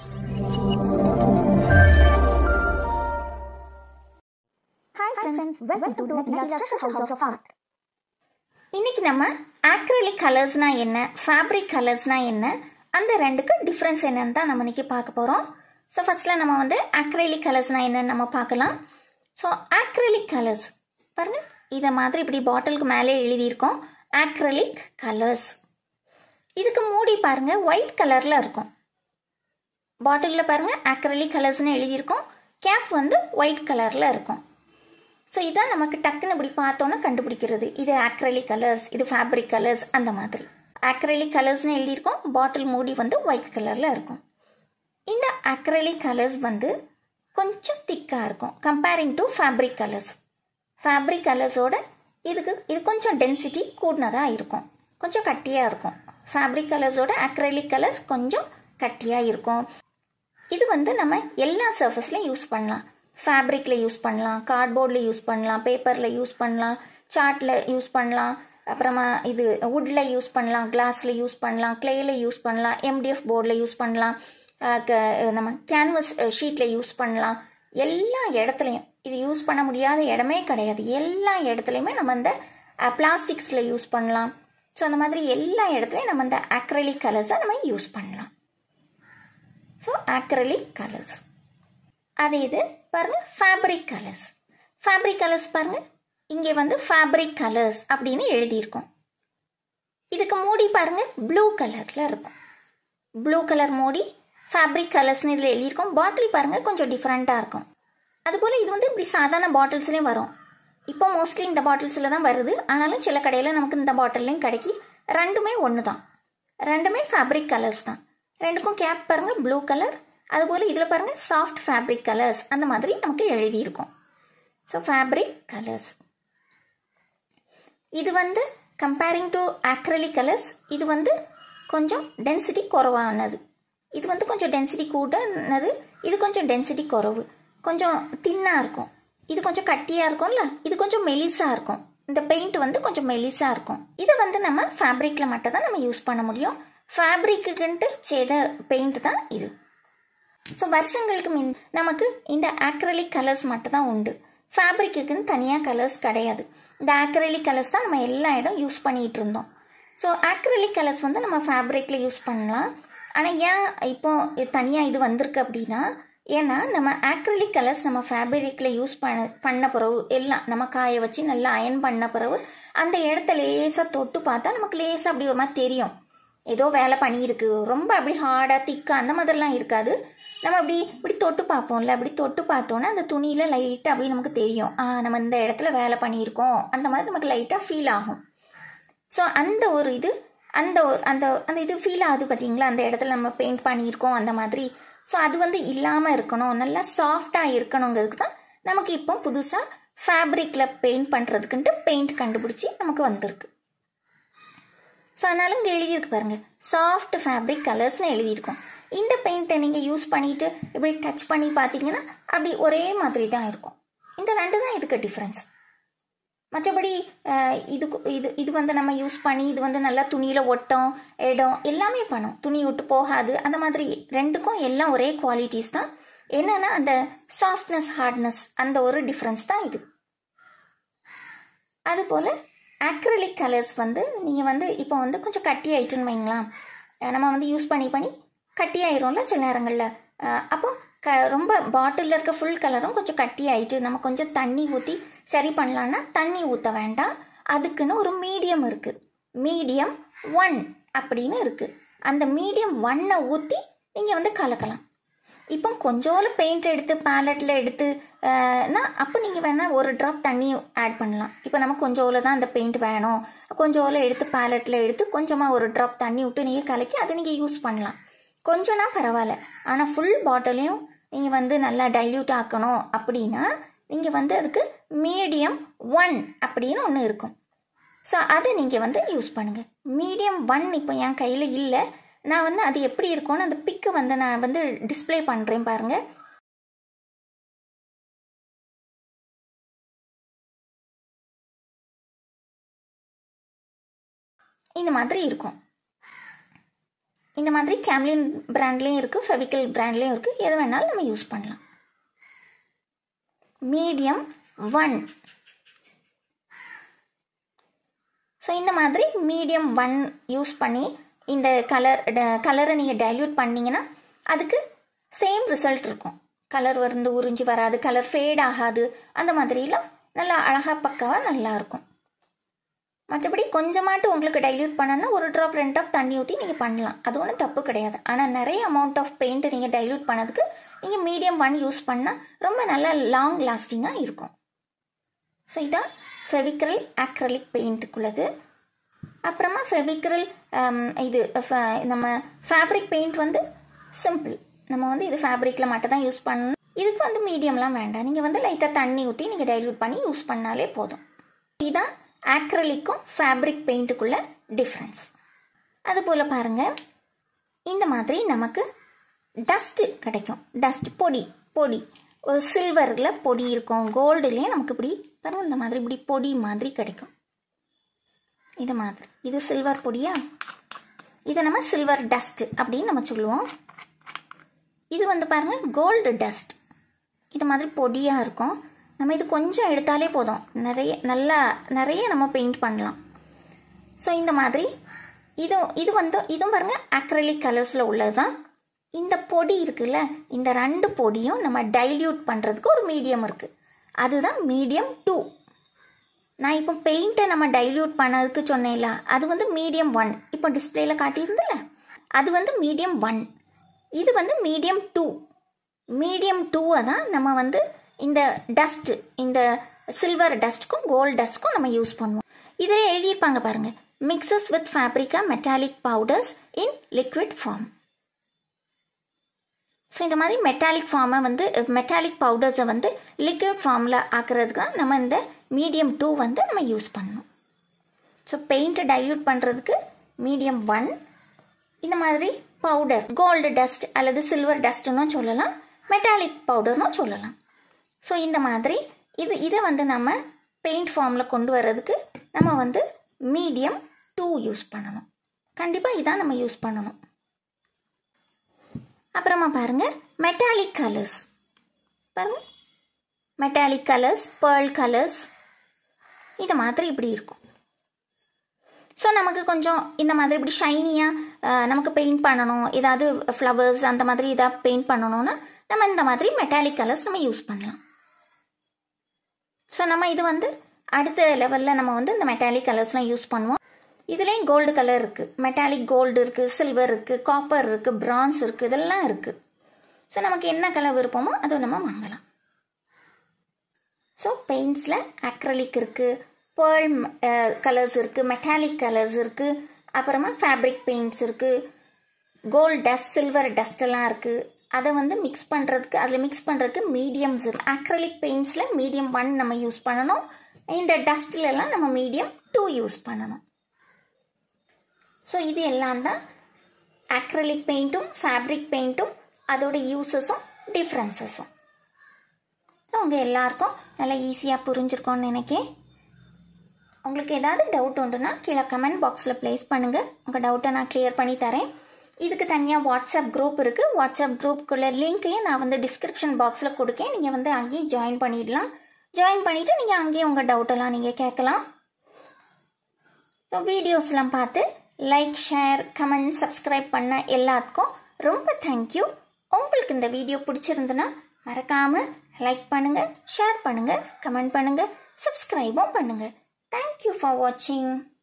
Hi friends, welcome to treasurehouseofart. இன்னைக்கு நம்ம acrylic colorsனா என்ன, fabric colorsனா என்ன, அந்த ரெண்டுக்கு டிஃபரன்ஸ் என்னன்னு தான் நம்ம இன்னைக்கு பார்க்க போறோம். ஸோ ஃபர்ஸ்ட்ல நம்ம வந்து acrylic colorsனா என்னன்னு நம்ம பார்க்கலாம். ஸோ acrylic colors பாருங்க, இதை மாதிரி இப்படி பாட்டிலுக்கு மேலே எழுதியிருக்கோம் acrylic colors. இதுக்கு மூடி பாருங்க ஒயிட் கலர்ல இருக்கும். பாட்டிலில் பாருங்க acrylic colorsனு எழுதியிருக்கோம், கேப் வந்து ஒயிட் கலர்ல இருக்கும். ஸோ இதான் நமக்கு டக்குன்னு இப்படி பார்த்தோன்னா கண்டுபிடிக்கிறது, இது acrylic கலர்ஸ், இது ஃபேப்ரிக் கலர்ஸ், அந்த மாதிரி. acrylic கலர்ஸ்னு எழுதியிருக்கோம், பாட்டில் மூடி வந்து ஒயிட் கலரில் இருக்கும். இந்த acrylic கலர்ஸ் வந்து கொஞ்சம் திக்காக இருக்கும் comparing to fabric colours. Fabric கலர்ஸோட இது கொஞ்சம் டென்சிட்டி கூடினதாக இருக்கும், கொஞ்சம் கட்டியாக இருக்கும். ஃபேப்ரிக் கலர்ஸோட acrylic கலர்ஸ் கொஞ்சம் கட்டியாக இருக்கும். இது வந்து நம்ம எல்லா சர்ஃபேஸ்லையும் யூஸ் பண்ணலாம். ஃபேப்ரிக்கில் யூஸ் பண்ணலாம், கார்ட்போர்டில் யூஸ் பண்ணலாம், பேப்பரில் யூஸ் பண்ணலாம், சார்ட்டில் யூஸ் பண்ணலாம், அப்புறமா இது வுட்டில் யூஸ் பண்ணலாம், கிளாஸில் யூஸ் பண்ணலாம், கிளேயில் யூஸ் பண்ணலாம், MDF போர்டில் யூஸ் பண்ணலாம், நம்ம கேன்வஸ் ஷீட்டில் யூஸ் பண்ணலாம். எல்லா இடத்துலையும் இது யூஸ் பண்ண முடியாத இடமே கிடையாது. எல்லா இடத்துலையுமே நம்ம இந்த பிளாஸ்டிக்ஸில் யூஸ் பண்ணலாம். ஸோ அந்த மாதிரி எல்லா இடத்துலையும் நம்ம இந்த acrylic கலர்ஸை நம்ம யூஸ் பண்ணலாம். So acrylic colours. அதே இது பாருங்க ஃபேப்ரிக் கலர்ஸ். ஃபேப்ரிக் கலர்ஸ் பாருங்க, இங்கே வந்து ஃபேப்ரிக் கலர்ஸ் அப்படின்னு எழுதியிருக்கோம். இதுக்கு மூடி பாருங்க ப்ளூ கலர்ல இருக்கும். ப்ளூ கலர் மூடி ஃபேப்ரிக் கலர்ஸ்னு இதில் எழுதியிருக்கோம். பாட்டில் பாருங்க கொஞ்சம் டிஃப்ரெண்ட்டாக இருக்கும். அதுபோல் இது வந்து இப்படி சாதாரண பாட்டில்ஸ்லேயும் வரும். இப்போ மோஸ்ட்லி இந்த பாட்டில்ஸில் தான் வருது, ஆனாலும் சில கடையில் நமக்கு இந்த பாட்டில்லையும் கிடைக்கி. ரெண்டுமே ஒன்று தான், ரெண்டுமே ஃபேப்ரிக் கலர்ஸ் தான். ரெண்டுக்கும் கேப் பாருங்க ப்ளூ கலர், அதுபோல் இதில் பாருங்க சாஃப்ட் ஃபேப்ரிக் கலர்ஸ் அந்த மாதிரி நமக்கு எழுதியிருக்கும். So fabric colours. இது வந்து கம்பேரிங் டு acrylic கலர்ஸ் இது வந்து கொஞ்சம் டென்சிட்டி குறைவானது. இது வந்து கொஞ்சம் டென்சிட்டி கூடனது, இது கொஞ்சம் டென்சிட்டி குறைவு, கொஞ்சம் தின்னாக இருக்கும். இது கொஞ்சம் கட்டியாக இருக்கும்ல, இது கொஞ்சம் மெலிசாக இருக்கும். இந்த பெயிண்ட் வந்து கொஞ்சம் மெலிசாக இருக்கும். இதை வந்து நம்ம ஃபேப்ரிக்கில் மட்டும் தான் நம்ம யூஸ் பண்ண முடியும். ஃபேப்ரிக்குன்ட்டு செய்த பெயிண்ட் தான் இது. ஸோ வருஷங்களுக்கு நமக்கு இந்த acrylic கலர்ஸ் மட்டும் தான் உண்டு. ஃபேப்ரிக்குன்னு தனியாக கலர்ஸ் கிடையாது. இந்த acrylic கலர்ஸ் தான் நம்ம எல்லா இடம் யூஸ் பண்ணிகிட்டு இருந்தோம். ஸோ acrylic கலர்ஸ் வந்து நம்ம ஃபேப்ரிக்கில் யூஸ் பண்ணலாம். ஆனால் ஏன் இப்போ தனியாக இது வந்திருக்கு அப்படின்னா, ஏன்னா நம்ம acrylic கலர்ஸ் நம்ம ஃபேப்ரிக்கில் யூஸ் பண்ண பிறகு எல்லாம் நம்ம காய வச்சு நல்லா அயன் பண்ண பிறகு அந்த இடத்த லேசாக தொட்டு பார்த்தா நமக்கு லேசாக அப்படி ஒரு மாதிரி தெரியும், ஏதோ வேலை பண்ணியிருக்கு. ரொம்ப அப்படி ஹார்டாக திக்காக அந்த மாதிரிலாம் இருக்காது. நம்ம இப்படி தொட்டு பார்ப்போம்ல, அப்படி தொட்டு பார்த்தோன்னா அந்த துணியில் லைட்டாக அப்படி நமக்கு தெரியும், நம்ம இந்த இடத்துல வேலை பண்ணியிருக்கோம், அந்த மாதிரி நமக்கு லைட்டாக ஃபீல் ஆகும். ஸோ அந்த ஒரு இது அந்த அந்த அந்த இது ஃபீல் ஆகுது பார்த்தீங்களா, அந்த இடத்துல நம்ம பெயிண்ட் பண்ணியிருக்கோம் அந்த மாதிரி. ஸோ அது வந்து இல்லாமல் இருக்கணும், நல்லா சாஃப்டாக இருக்கணுங்கிறதுக்கு தான் நமக்கு இப்போ புதுசாக ஃபேப்ரிக்கில் பெயிண்ட் பண்ணுறதுக்குன்ட்டு பெயிண்ட் கண்டுபிடிச்சி நமக்கு வந்திருக்கு. ஸோ அதனால இங்கே எழுதியிருக்கு பாருங்க, சாஃப்ட் ஃபேப்ரிக் கலர்ஸ்னு எழுதியிருக்கோம். இந்த பெயிண்ட்டை நீங்கள் யூஸ் பண்ணிவிட்டு இப்படி டச் பண்ணி பார்த்தீங்கன்னா அப்படி ஒரே மாதிரி தான் இருக்கும். இந்த ரெண்டு தான் இதுக்கு டிஃப்ரென்ஸ். மற்றபடி இது வந்து நம்ம யூஸ் பண்ணி இது வந்து நல்லா துணியில் ஒட்டும் இடம் எல்லாமே பண்ணும், துணி விட்டு போகாது. அந்த மாதிரி ரெண்டுக்கும் எல்லாம் ஒரே குவாலிட்டிஸ் தான். என்னன்னா அந்த சாஃப்ட்னஸ் ஹார்ட்னஸ் அந்த ஒரு டிஃப்ரென்ஸ் தான் இது. அதுபோல் acrylic கலர்ஸ் வந்து நீங்கள் வந்து இப்போ வந்து கொஞ்சம் கட்டி ஆயிட்டுன்னு வைங்களா, நம்ம வந்து யூஸ் பண்ணி கட்டி ஆயிரும்ல சில நேரங்களில். அப்போ ரொம்ப பாட்டிலில் இருக்க ஃபுல் கலரும் கொஞ்சம் கட்டி ஆயிட்டு நம்ம கொஞ்சம் தண்ணி ஊற்றி சரி பண்ணலான்னா தண்ணி ஊற்ற வேண்டாம். அதுக்குன்னு ஒரு மீடியம் இருக்குது, மீடியம் 1 அப்படின்னு இருக்குது. அந்த மீடியம் 1 ஊற்றி நீங்கள் வந்து கலக்கலாம். இப்போ கொஞ்சோல பெயிண்ட் எடுத்து பேலட்டில் எடுத்துனா அப்போ நீங்கள் வேணால் ஒரு ட்ராப் தண்ணி ஆட் பண்ணலாம். இப்போ நம்ம கொஞ்சோல தான் அந்த பெயிண்ட் வேணும், கொஞ்சோல எடுத்து பேலட்டில் எடுத்து கொஞ்சமாக ஒரு ட்ராப் தண்ணி விட்டு நீங்கள் கலக்கி அதை நீங்கள் யூஸ் பண்ணலாம். கொஞ்சம்னா பரவாயில்ல, ஆனால் ஃபுல் பாட்டிலையும் நீங்கள் வந்து நல்லா டைல்யூட் ஆக்கணும் அப்படின்னா நீங்கள் வந்து அதுக்கு மீடியம் 1 அப்படின்னு ஒன்று இருக்கும். ஸோ அதை நீங்கள் வந்து யூஸ் பண்ணுங்கள். மீடியம் 1 இப்போ என் கையில் இல்லை, நான் வந்து அது எப்படி இருக்கும்னு அந்த பிக்கு வந்து நான் வந்து டிஸ்பிளே பண்ணுறேன் பாருங்கள். இந்த மாதிரி இருக்கும். இந்த மாதிரி கேம்லின் பிராண்ட்லேயும் இருக்குது, ஃபெவிக்கல் பிராண்ட்லேயும் இருக்குது. எது வேணாலும் நம்ம யூஸ் பண்ணலாம். மீடியம் 1. ஸோ இந்த மாதிரி மீடியம் 1 யூஸ் பண்ணி இந்த கலரை நீங்கள் டைல்யூட் பண்ணிங்கன்னா அதுக்கு சேம் ரிசல்ட் இருக்கும். கலர் வந்து உறிஞ்சி வராது, கலர் ஃபேட் ஆகாது, அந்த மாதிரிலாம் நல்லா அழகாக பக்காவாக நல்லாயிருக்கும். மற்றபடி கொஞ்சமாட்டு உங்களுக்கு டைல்யூட் பண்ணனா 1 ட்ராப் 2 ட்ராப் தண்ணி ஊற்றி நீங்கள் பண்ணலாம், அது ஒன்றும் தப்பு கிடையாது. ஆனால் நிறைய அமௌண்ட் ஆஃப் பெயிண்ட்டை நீங்கள் டைல்யூட் பண்ணதுக்கு நீங்கள் மீடியம் 1 யூஸ் பண்ணால் ரொம்ப நல்லா லாங் லாஸ்டிங்காக இருக்கும். ஸோ இதான் ஃபெவிக்ரில் அக்ரலிக் பெயிண்ட்டுக்குள்ளது. அப்புறமா ஃபெவிக்ரில் இது நம்ம ஃபேப்ரிக் பெயிண்ட் வந்து சிம்பிள். நம்ம வந்து இது ஃபேப்ரிக்கில் மட்டும் தான் யூஸ் பண்ணணும். இதுக்கு வந்து மீடியம்லாம் வேண்டாம், நீங்கள் வந்து லைட்டாக தண்ணி ஊற்றி நீங்கள் டைல்யூட் பண்ணி யூஸ் பண்ணாலே போதும். இதுதான் அக்ரலிக்கும் ஃபேப்ரிக் பெயிண்ட்டுக்குள்ள டிஃப்ரென்ஸ். அதுபோல் பாருங்கள், இந்த மாதிரி நமக்கு டஸ்ட்டு கிடைக்கும். டஸ்ட் பொடி ஒரு சில்வரில் பொடி இருக்கும், கோல்டுலேயே நமக்கு இப்படி பாருங்கள் இந்த மாதிரி இப்படி பொடி மாதிரி கிடைக்கும். இது மாதிரி இது சில்வர் பொடியா, இதை நம்ம சில்வர் டஸ்ட் அப்படின்னு நம்ம சொல்லுவோம். இது வந்து பாருங்கள் கோல்டு டஸ்ட், இது மாதிரி பொடியாக இருக்கும். நம்ம இது கொஞ்சம் எடுத்தாலே போதும், நிறைய நம்ம பெயிண்ட் பண்ணலாம். ஸோ இந்த மாதிரி இதுவும் பாருங்கள் அக்ரலிக் கலர்ஸில் உள்ளது தான். இந்த பொடி இருக்குல்ல, இந்த 2 பொடியும் நம்ம டைல்யூட் பண்ணுறதுக்கு ஒரு மீடியம் இருக்குது, அதுதான் மீடியம் 2. நான் இப்போ பெயிண்ட்டை நம்ம டைல்யூட் பண்ணதுக்கு சொன்னேன்ல, அது வந்து மீடியம் 1. இப்போ டிஸ்பிளேயில் காட்டியிருந்தில்ல, அது வந்து மீடியம் 1. இது வந்து மீடியம் 2. மீடியம் 2 தான் நம்ம வந்து இந்த டஸ்ட்டு, இந்த சில்வர் டஸ்ட்டுக்கும் கோல்டு டஸ்ட்டுக்கும் நம்ம யூஸ் பண்ணுவோம். இதில் எழுதியிருப்பாங்க பாருங்கள், மிக்சஸ் வித் ஃபேப்ரிகா metallic powders in liquid form. So இந்த மாதிரி மெட்டாலிக் பவுடர்ஸை வந்து லிக்விட் ஃபார்மில் ஆக்கிறதுக்கு தான் நம்ம இந்த மீடியம் 2 வந்து நம்ம யூஸ் பண்ணணும். ஸோ பெயிண்ட்டை டைல்யூட் பண்ணுறதுக்கு மீடியம் 1. இந்த மாதிரி பவுடர் கோல்டு டஸ்ட் அல்லது சில்வர் டஸ்ட்டுன்னு சொல்லலாம், மெட்டாலிக் பவுடர்னும் சொல்லலாம். ஸோ இந்த மாதிரி இதை வந்து நம்ம பெயிண்ட் ஃபார்மில் கொண்டு வர்றதுக்கு நம்ம வந்து மீடியம் 2 யூஸ் பண்ணணும். கண்டிப்பாக இதான் நம்ம யூஸ் பண்ணணும். அப்புறமா பாருங்கள் மெட்டாலிக் கலர்ஸ். பாருங்கள் மெட்டாலிக் கலர்ஸ், பேர்ல் கலர்ஸ், இது மாதிரி இப்படி இருக்கும். ஸோ நமக்கு கொஞ்சம் இந்த மாதிரி இப்படி ஷைனியாக நமக்கு பெயிண்ட் பண்ணணும், ஏதாவது ஃப்ளவர்ஸ் அந்த மாதிரி ஏதாவது பெயிண்ட் பண்ணணும்னா நம்ம இந்த மாதிரி மெட்டாலிக் கலர்ஸ் நம்ம யூஸ் பண்ணலாம். ஸோ நம்ம இது வந்து அடுத்த லெவலில் நம்ம வந்து இந்த மெட்டாலிக் கலர்ஸ்லாம் யூஸ் பண்ணுவோம். இதுலேயும் கோல்டு கலர் இருக்குது, மெட்டாலிக் கோல்டு இருக்குது, சில்வர் இருக்குது, காப்பர் இருக்குது, பிரான்ஸ் இருக்குது, இதெல்லாம் இருக்குது. ஸோ நமக்கு என்ன கலர் விருப்பமோ அதை நம்ம வாங்கலாம். ஸோ பெயிண்ட்ஸில் அக்ரலிக் இருக்குது, பேர்ல் கலர்ஸ் இருக்குது, மெட்டாலிக் கலர்ஸ் இருக்குது, அப்புறமா ஃபேப்ரிக் பெயிண்ட்ஸ் இருக்குது, கோல்டு டஸ்ட், சில்வர் டஸ்ட் எல்லாம் இருக்குது. அதை வந்து அதில் மிக்ஸ் பண்ணுறதுக்கு மீடியம்ஸ் இருக்குது. அக்ரலிக் பெயிண்ட்ஸில் மீடியம் 1 நம்ம யூஸ் பண்ணணும், இந்த டஸ்ட்லலாம் நம்ம மீடியம் 2 யூஸ் பண்ணணும். ஸோ இது எல்லாம் தான் அக்ரலிக் பெயிண்ட்டும் ஃபேப்ரிக் பெயிண்ட்டும் அதோட யூசஸும் டிஃப்ரென்சஸும். உங்கள் எல்லாருக்கும் நல்லா ஈஸியாக புரிஞ்சிருக்கோன்னு நினைக்கிறேன். உங்களுக்கு ஏதாவது டவுட் உண்டுன்னா கீழே கமெண்ட் பாக்ஸில் ப்ளேஸ் பண்ணுங்கள், உங்கள் டவுட்டை நான் கிளியர் பண்ணி தரேன். இதுக்கு தனியாக வாட்ஸ்அப் குரூப் இருக்குது, வாட்ஸ்அப் குரூப்புக்குள்ள லிங்க்கையும் நான் வந்து டிஸ்கிரிப்ஷன் பாக்ஸில் கொடுக்கேன், நீங்கள் வந்து அங்கேயும் ஜாயின் பண்ணிடலாம். ஜாயின் பண்ணிவிட்டு நீங்கள் அங்கேயும் உங்கள் டவுட்டெல்லாம் நீங்கள் கேட்கலாம். வீடியோஸ்லாம் பார்த்து லைக், ஷேர், கமெண்ட், சப்ஸ்கிரைப் பண்ண எல்லாத்துக்கும் ரொம்ப தேங்க்யூ. உங்களுக்கு இந்த வீடியோ பிடிச்சிருந்துன்னா மறக்காமல் லைக் பண்ணுங்கள், ஷேர் பண்ணுங்கள், கமெண்ட் பண்ணுங்கள், சப்ஸ்கிரைபும் பண்ணுங்கள். தேங்க்யூ ஃபார் வாட்சிங்.